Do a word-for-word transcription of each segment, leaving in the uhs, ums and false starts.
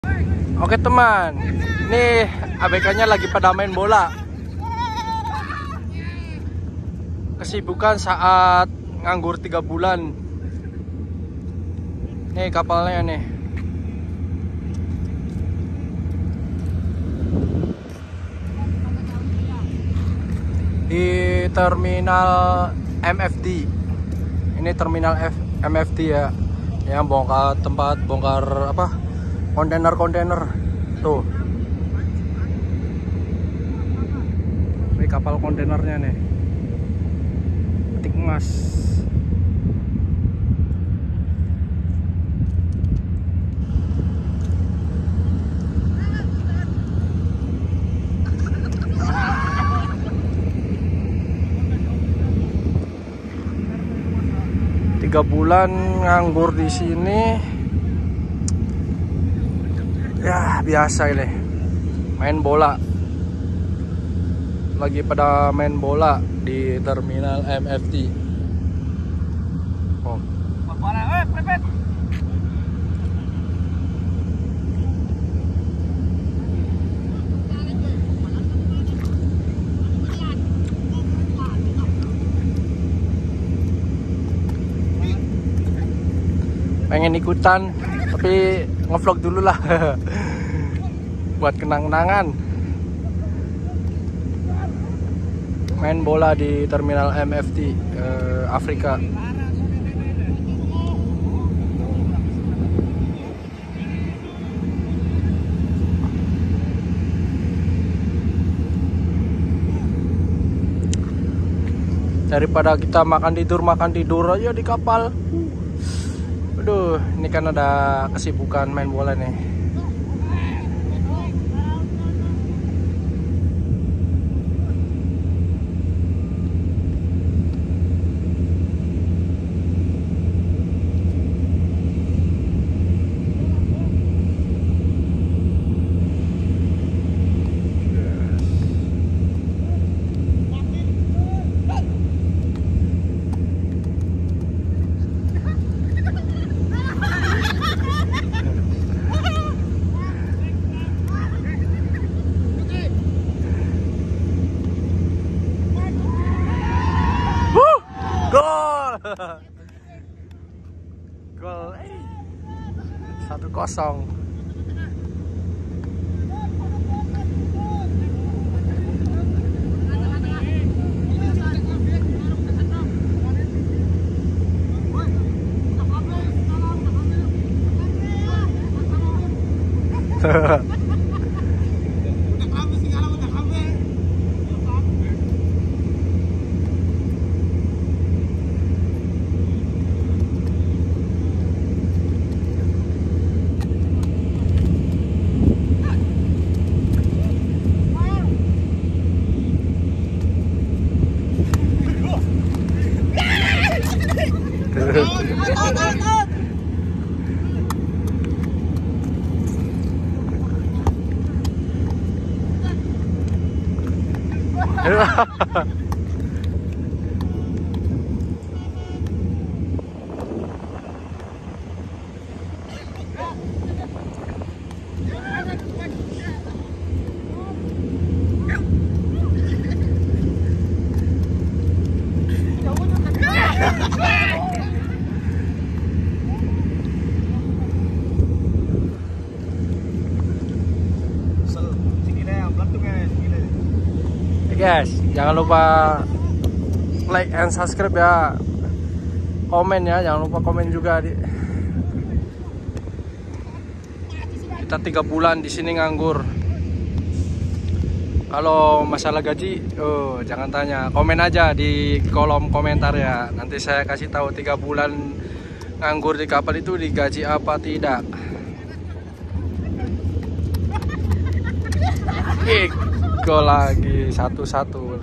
Oke teman, nih A B K-nya lagi pada main bola. Kesibukan saat nganggur tiga bulan. Nih kapalnya nih. Di terminal M F D. Ini terminal F M F D ya. Yang bongkar tempat bongkar apa? Kontainer-kontainer. Tuh. Ini kapal kontainernya nih. Petik emas. Tiga bulan nganggur di sini, ya biasa ini. Main bola, lagi pada main bola di terminal M F D. Oh. Pengen ikutan, tapi ngevlog dulu lah buat kenang-kenangan. Main bola di terminal M F D eh, Afrika. Daripada kita makan tidur makan tidur aja di kapal. Aduh, ini kan ada kesibukan main bola nih. Gol, eh. Satu kosong. Guys, jangan lupa like and subscribe ya, komen ya, jangan lupa komen juga. Di kita tiga bulan di sini nganggur. Kalau masalah gaji, oh jangan tanya, komen aja di kolom komentar ya. Nanti saya kasih tahu tiga bulan nganggur di kapal itu digaji apa tidak. Gol lagi satu-satu.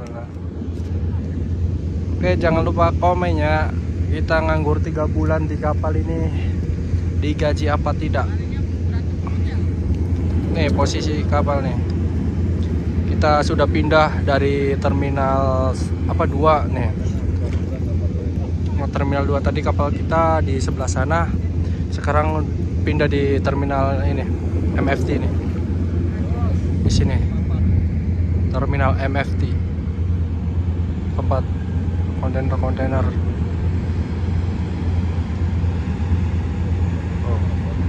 Oke, jangan lupa komen ya. Kita nganggur tiga bulan di kapal ini digaji apa tidak. Nih posisi kapal nih. Kita sudah pindah dari terminal apa dua nih. Terminal dua tadi kapal kita di sebelah sana. Sekarang pindah di terminal ini M F T nih. Di sini. Terminal M F T. Tempat kontainer-kontainer. Oh.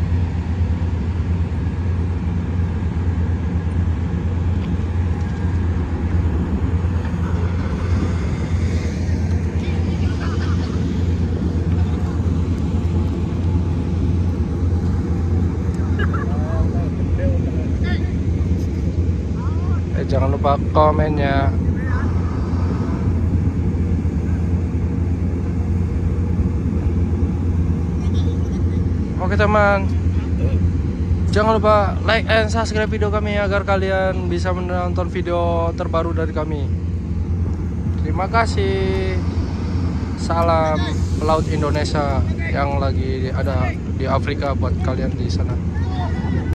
Eh, jangan lupa komennya. Oke teman, jangan lupa like and subscribe video kami agar kalian bisa menonton video terbaru dari kami. Terima kasih. Salam pelaut Indonesia yang lagi ada di Afrika buat kalian di sana.